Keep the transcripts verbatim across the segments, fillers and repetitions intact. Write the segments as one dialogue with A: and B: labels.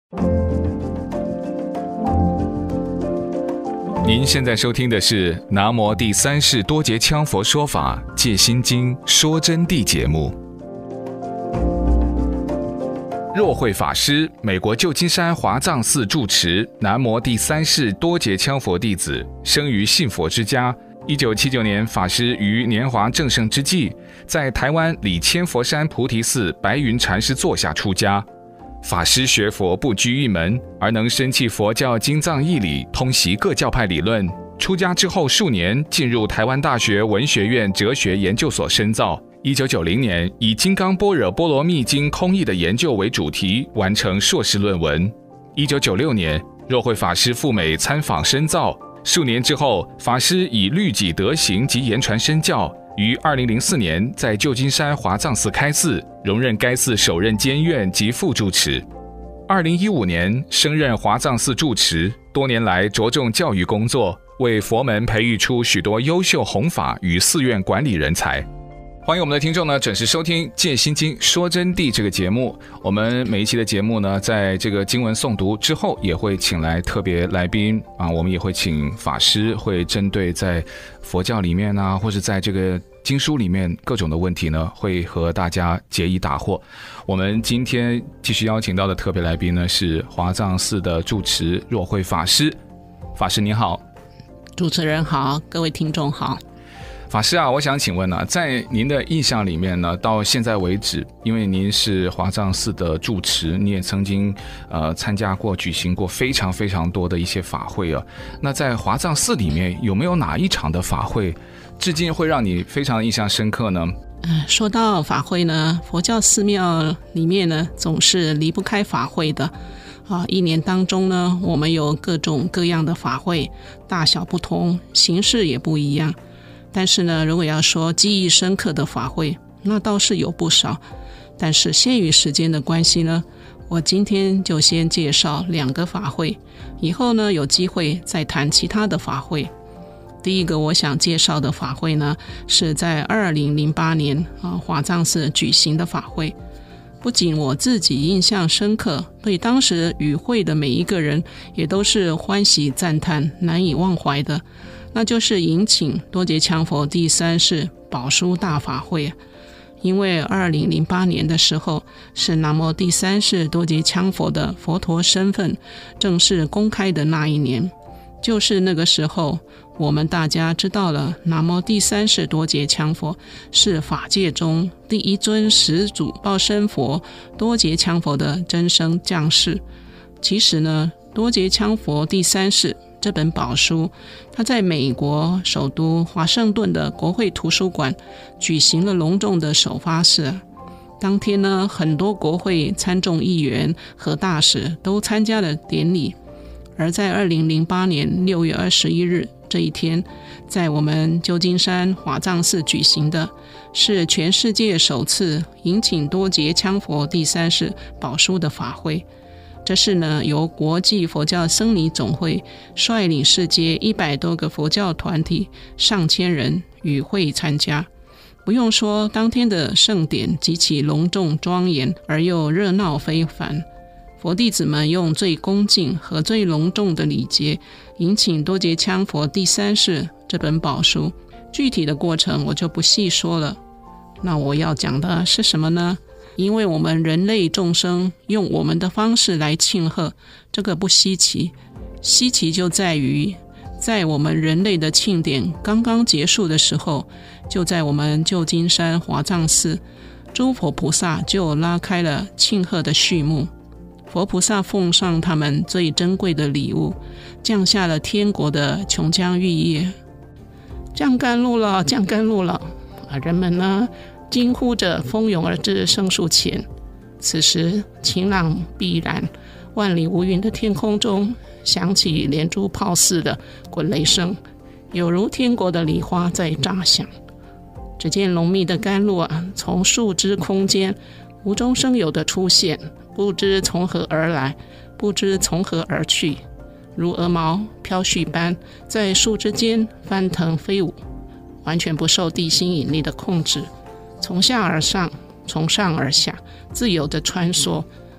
A: 您现在收听的是南无第三世多杰羌佛说法戒心经说真谛节目。若慧法师，美国旧金山华藏寺住持，南无第三世多杰羌佛弟子，生于信佛之家。一九七九年，法师于年华正盛之际，在台湾里千佛山菩提寺白云禅师座下出家。法师学佛不拘一门，而能深契佛教经藏义理，通习各教派理论。出家之后数年，进入台湾大学文学院哲学研究所深造。一九九零年，以《金刚般若波罗蜜经》空义的研究为主题，完成硕士论文。一九九六年，若慧法师赴美参访深造。数年之后，法师以律己德行及言传身教，于二零零四年在旧金山华藏寺开寺，荣任该寺首任监院及副住持。二零一五年升任华藏寺住持，多年来着重教育工作，为佛门培育出许多优秀弘法与寺院管理人才。欢迎我们的听众呢准时收听《戒心经说真谛》这个节目。我们每一期的节目呢，在这个经文诵读之后，也会请来特别来宾啊，我们也会请法师，会针对在佛教里面啊，或是在这个经书里面各种的问题呢，会和大家解疑答惑。我们今天继续邀请到的特别来宾呢，是华藏寺的住持若慧法师。法师您好。
B: 主持人好，各位听众好。
A: 法师啊，我想请问呢、啊，在您的印象里面呢，到现在为止，因为您是华藏寺的住持，你也曾经呃参加过、举行过非常非常多的一些法会啊。那在华藏寺里面，有没有哪一场的法会，至今会让你非常印象深刻呢？
B: 呃、说到法会呢，佛教寺庙里面呢，总是离不开法会的。啊，一年当中呢，我们有各种各样的法会，大小不同，形式也不一样。但是呢，如果要说记忆深刻的法会，那倒是有不少。但是限于时间的关系呢，我今天就先介绍两个法会，以后呢有机会再谈其他的法会。第一个我想介绍的法会呢，是在二零零八年啊华藏寺举行的法会。不仅我自己印象深刻，对当时与会的每一个人也都是欢喜赞叹，难以忘怀的。那就是迎请多杰羌佛第三世宝书大法会。因为二零零八年的时候，是南无第三世多杰羌佛的佛陀身份正式公开的那一年。就是那个时候，我们大家知道了南无第三世多杰羌佛是法界中第一尊始祖报身佛多杰羌佛的真身降世。其实呢，多杰羌佛第三世这本宝书，他在美国首都华盛顿的国会图书馆举行了隆重的首发式。当天呢，很多国会参众议员和大使都参加了典礼。而在二零零八年六月二十一日这一天，在我们旧金山华藏寺举行的是全世界首次迎请多杰羌佛第三世宝书的法会。这是呢，由国际佛教僧尼总会率领世界一百多个佛教团体上千人与会参加。不用说，当天的盛典极其隆重庄严，而又热闹非凡。佛弟子们用最恭敬和最隆重的礼节迎请多杰羌佛第三世这本宝书。具体的过程我就不细说了。那我要讲的是什么呢？因为我们人类众生用我们的方式来庆贺，这个不稀奇。稀奇就在于，在我们人类的庆典刚刚结束的时候，就在我们旧金山华藏寺，诸佛菩萨就拉开了庆贺的序幕。佛菩萨奉上他们最珍贵的礼物，降下了天国的琼浆玉液。降甘露了，降甘露了！啊，人们呢惊呼着蜂拥而至圣树前。此时晴朗碧然，万里无云的天空中响起连珠炮似的滚雷声，有如天国的礼花在炸响。只见浓密的甘露啊，从树枝空间无中生有的出现，不知从何而来，不知从何而去，如鹅毛飘絮般在树枝间翻腾飞舞，完全不受地心引力的控制，从下而上，从上而下，自由地穿梭，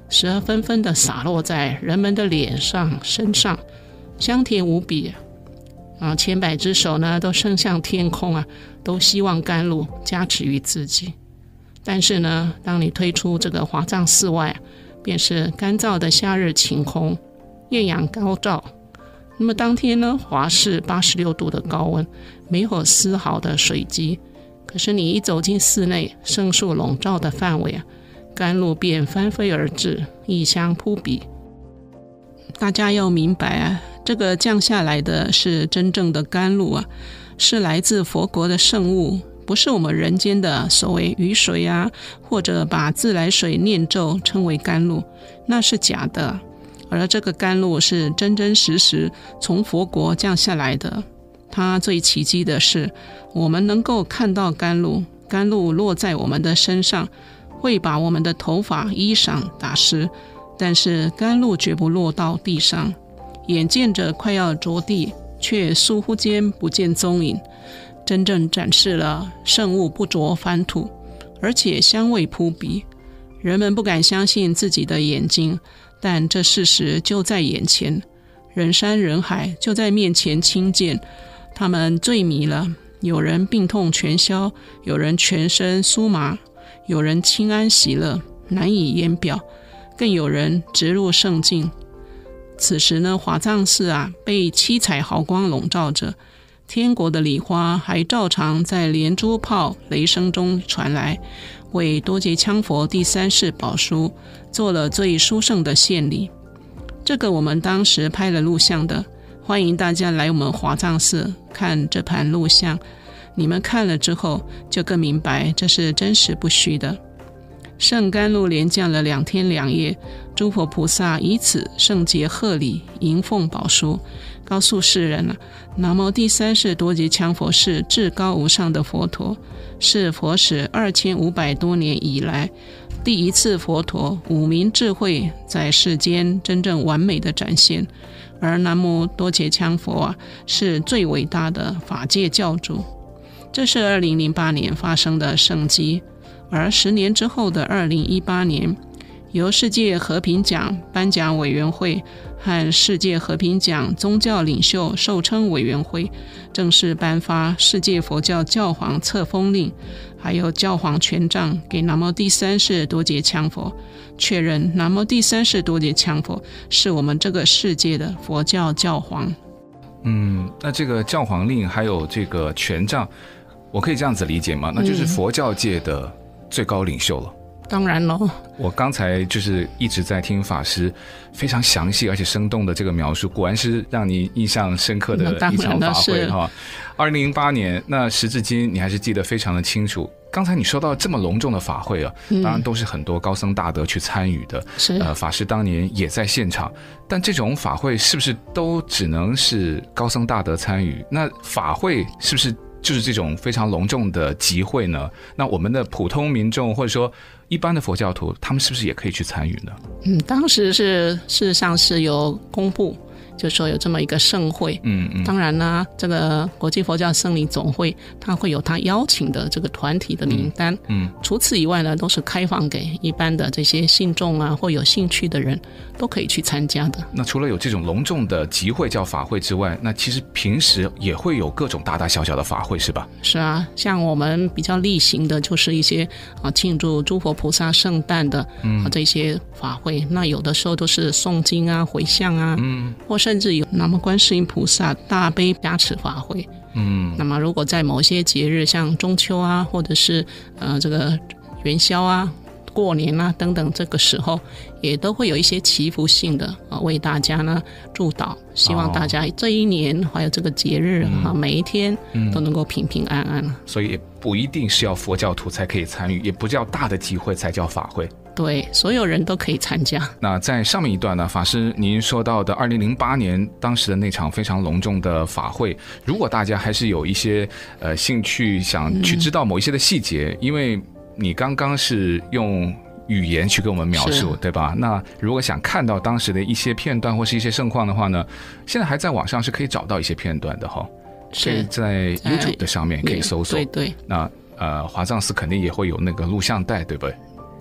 B: 时而纷纷地洒落在人们的脸上、身上，香甜无比啊！千百只手呢，都伸向天空啊，都希望甘露加持于自己。但是呢，当你推出这个华藏寺外，便是干燥的夏日晴空，艳阳高照。那么当天呢，华氏八十六度的高温，没有丝毫的水迹。可是你一走进寺内圣树笼罩的范围啊，甘露便翻飞而至，异香扑鼻。大家要明白啊，这个降下来的是真正的甘露啊，是来自佛国的圣物，不是我们人间的所谓雨水啊，或者把自来水念咒称为甘露，那是假的。而这个甘露是真真实实从佛国降下来的。它最奇迹的是，我们能够看到甘露，甘露落在我们的身上，会把我们的头发、衣裳打湿，但是甘露绝不落到地上，眼见着快要着地，却倏忽间不见踪影，真正展示了圣物不着凡土，而且香味扑鼻。人们不敢相信自己的眼睛，但这事实就在眼前，人山人海就在面前亲见。他们醉迷了，有人病痛全消，有人全身酥麻，有人清安喜乐，难以言表，更有人直入圣境。此时呢，华藏寺啊，被七彩毫光笼罩着，天国的礼花还照常在连珠炮雷声中传来，为多杰羌佛第三世宝书做了最殊胜的献礼。这个我们当时拍了录像的，欢迎大家来我们华藏寺看这盘录像，你们看了之后就更明白这是真实不虚的。圣甘露连降了两天两夜，诸佛菩萨以此圣洁贺礼迎奉宝书，告诉世人啊，南无第三世多杰羌佛是至高无上的佛陀，是佛史二千五百多年以来第一次佛陀五明智慧在世间真正完美的展现。而南无多杰羌佛啊，是最伟大的法界教主。这是二零零八年发生的圣迹。而十年之后的二零一八年，由世界和平奖颁奖委员会和世界和平奖宗教领袖授称委员会正式颁发世界佛教教皇册封令，还有教皇权杖给南无第三世多杰羌佛，确认南无第三世多杰羌佛是我们这个世界的佛教教皇。
A: 嗯，那这个教皇令还有这个权杖，我可以这样子理解吗？那就是佛教界的最高领袖了。
B: 当然咯，
A: 我刚才就是一直在听法师非常详细而且生动的这个描述，果然是让你印象深刻的一场法会哈。二零零八年，那时至今你还是记得非常的清楚。刚才你说到这么隆重的法会啊，当然都是很多高僧大德去参与的，嗯、呃，法师当年也在现场。但这种法会是不是都只能是高僧大德参与？那法会是不是就是这种非常隆重的集会呢？那我们的普通民众或者说一般的佛教徒，他们是不是也可以去参与呢？
B: 嗯，当时是事实上是有公布，就是说有这么一个盛会。嗯嗯。当然呢，这个国际佛教僧侣总会它会有它邀请的这个团体的名单。嗯。嗯除此以外呢，都是开放给一般的这些信众啊，或有兴趣的人都可以去参加的。
A: 那除了有这种隆重的集会叫法会之外，那其实平时也会有各种大大小小的法会，是吧？
B: 是啊，像我们比较例行的就是一些啊庆祝诸佛菩萨圣诞的啊这些法会。嗯、那有的时候都是诵经啊、回向啊，嗯，或甚至有南无观世音菩萨大悲加持法会。嗯，那么如果在某些节日，像中秋啊，或者是呃这个元宵啊、过年啊等等，这个时候也都会有一些祈福性的啊，为大家呢祝祷，希望大家这一年还有这个节日啊，每一天都能够平平安安。嗯、
A: 所以也不一定是要佛教徒才可以参与，也不叫大的集会才叫法会。
B: 对，所有人都可以参加。
A: 那在上面一段呢，法师您说到的二零零八年当时的那场非常隆重的法会，如果大家还是有一些呃兴趣想去知道某一些的细节，嗯、因为你刚刚是用语言去跟我们描述，对吧？那如果想看到当时的一些片段或是一些盛况的话呢，现在还在网上是可以找到一些片段的哈，是在 YouTube 的上面可以搜索。
B: 对对。
A: 那呃，华藏寺肯定也会有那个录像带，对不对？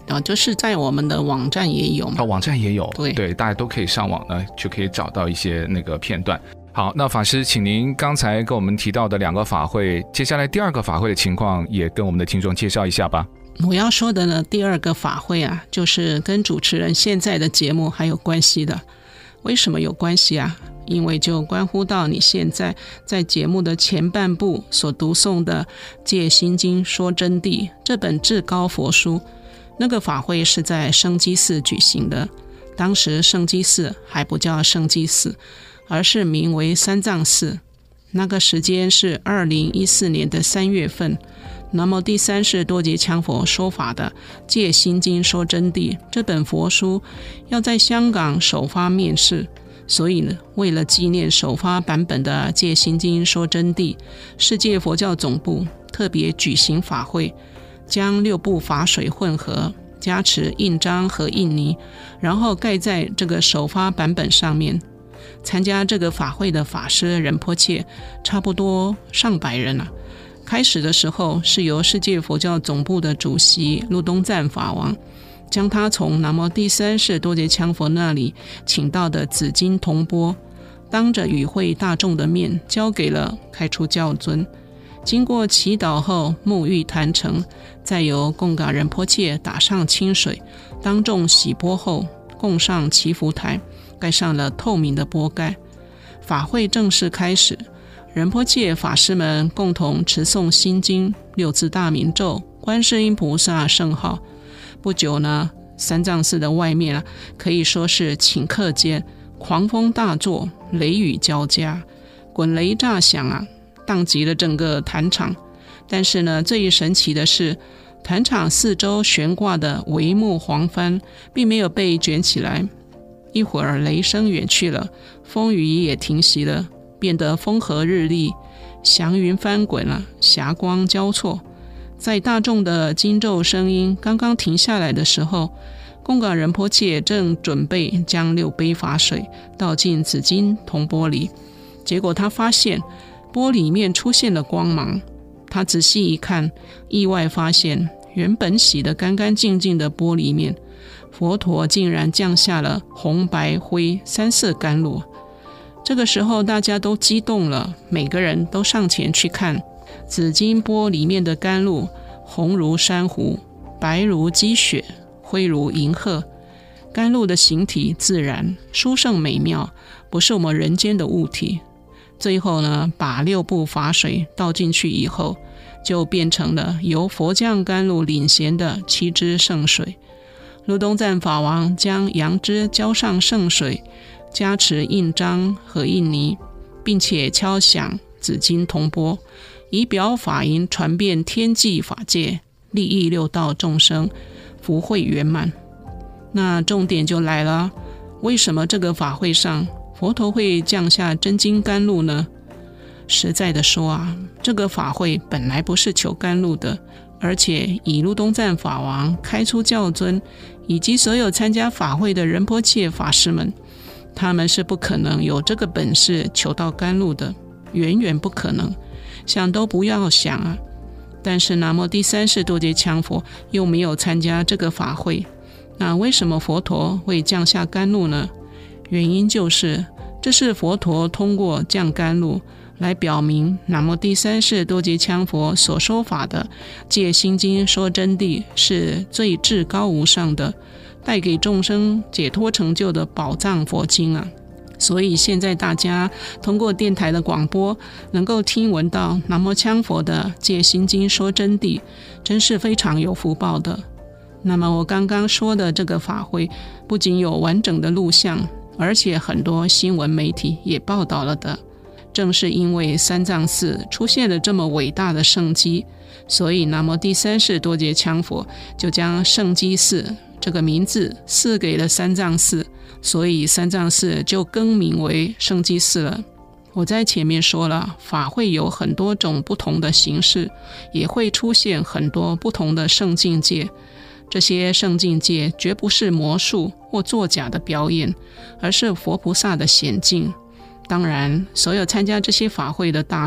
B: 啊，就是在我们的网站也有嘛。
A: 哦，网站也有，
B: 对
A: 对，大家都可以上网呢，就可以找到一些那个片段。好，那法师，请您刚才跟我们提到的两个法会，接下来第二个法会的情况也跟我们的听众介绍一下吧。
B: 我要说的呢，第二个法会啊，就是跟主持人现在的节目还有关系的。为什么有关系啊？因为就关乎到你现在在节目的前半部所读诵的《戒心经说真谛》这本至高佛书。那个法会是在圣基寺举行的，当时圣基寺还不叫圣基寺，而是名为三藏寺。那个时间是二零一四年的三月份，南无第三世多杰羌佛说法的《戒心经说真谛》这本佛书要在香港首发面世，所以呢，为了纪念首发版本的《戒心经说真谛》，世界佛教总部特别举行法会，将六部法水混合，加持印章和印泥，然后盖在这个首发版本上面。参加这个法会的法师仁波切差不多上百人啊。开始的时候是由世界佛教总部的主席陆东赞法王将他从南无第三世多杰羌佛那里请到的紫金铜钵，当着与会大众的面交给了开出教尊。经过祈祷后沐浴坛成，再由贡嘎仁波切打上清水，当众洗钵后供上祈福台，盖上了透明的钵盖。法会正式开始，仁波切法师们共同持诵心经、六字大明咒、观世音菩萨圣号。不久呢，三藏寺的外面啊，可以说是顷刻间狂风大作，雷雨交加，滚雷炸响啊，荡极了整个坛场。但是呢，最神奇的是，坛场四周悬挂的帷幕黄帆并没有被卷起来。一会儿雷声远去了，风雨也停息了，变得风和日丽，祥云翻滚了，霞光交错。在大众的经咒声音刚刚停下来的时候，贡嘎仁波切正准备将六杯法水倒进紫金铜钵里，结果他发现钵里面出现了光芒。他仔细一看，意外发现原本洗得干干净净的钵里面，佛陀竟然降下了红白灰三色甘露。这个时候大家都激动了，每个人都上前去看紫金钵里面的甘露，红如珊瑚，白如积雪，灰如银鹤。甘露的形体自然殊胜美妙，不是我们人间的物体。最后呢，把六部法水倒进去以后，就变成了由佛降甘露领衔的七支圣水。陆东赞法王将杨枝浇上圣水，加持印章和印泥，并且敲响紫金铜钵，以表法音传遍天际法界，利益六道众生，福慧圆满。那重点就来了，为什么这个法会上佛陀会降下真金甘露呢？实在的说啊，这个法会本来不是求甘露的，而且以陆东赞法王开出教尊，以及所有参加法会的仁波切法师们，他们是不可能有这个本事求到甘露的，远远不可能，想都不要想啊。但是南无第三世多杰羌佛又没有参加这个法会，那为什么佛陀会降下甘露呢？原因就是这是佛陀通过降甘露来表明南无第三世多杰羌佛所说法的戒心经说真谛是最至高无上的，带给众生解脱成就的宝藏佛经啊。所以现在大家通过电台的广播能够听闻到南无羌佛的戒心经说真谛，真是非常有福报的。那么我刚刚说的这个法会不仅有完整的录像，而且很多新闻媒体也报道了的。正是因为三藏寺出现了这么伟大的圣迹，所以南无第三世多杰羌佛就将圣基寺这个名字赐给了三藏寺，所以三藏寺就更名为圣基寺了。我在前面说了，法会有很多种不同的形式，也会出现很多不同的圣境界。这些圣境界绝不是魔术或作假的表演，而是佛菩萨的显境。当然，所有参加这些法会的大众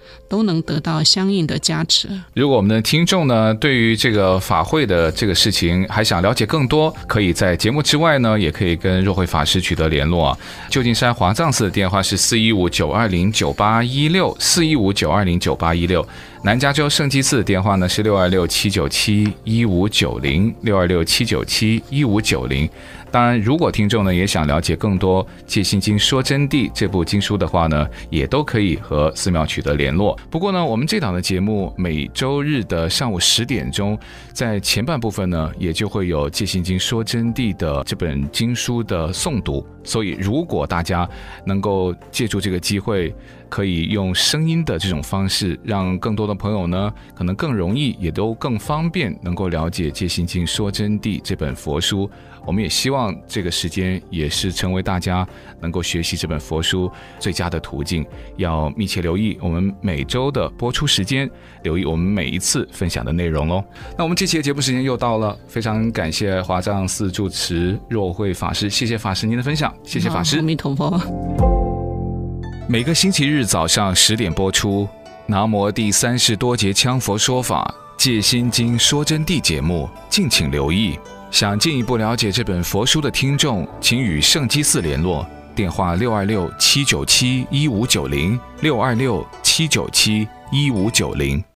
B: 都能得到相应的加持。
A: 如果我们的听众呢，对于这个法会的这个事情还想了解更多，可以在节目之外呢，也可以跟若慧法师取得联络啊。旧金山华藏寺的电话是四一五九二零九八一六，四一五九二零九八一六。南加州圣基寺的电话呢是六二六七九七一五九零，六二六七九七一五九零。当然，如果听众呢也想了解更多《戒心经说真谛》这部经书的话呢，也都可以和寺庙取得联络。不过呢，我们这档的节目每周日的上午十点钟，在前半部分呢，也就会有《戒心经说真谛》的这本经书的诵读。所以，如果大家能够借助这个机会，可以用声音的这种方式，让更多的朋友呢，可能更容易，也都更方便，能够了解《戒心经说真谛》这本佛书。我们也希望这个时间也是成为大家能够学习这本佛书最佳的途径。要密切留意我们每周的播出时间，留意我们每一次分享的内容哦。那我们这期的节目时间又到了，非常感谢华藏寺住持若慧法师，谢谢法师您的分享，谢谢法师。
B: 阿弥陀佛。
A: 每个星期日早上十点播出南无第三世多杰羌佛说法戒心经说真谛节目，敬请留意。想进一步了解这本佛书的听众，请与圣基寺联络，电话六二六七九七一五九零，六二六七九七一五九零。